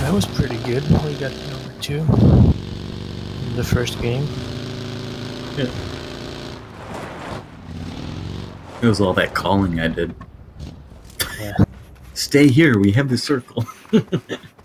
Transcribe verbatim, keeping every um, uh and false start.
That was pretty good. We got number two in the first game. Yeah. It was all that calling I did. Yeah. Stay here, we have the circle.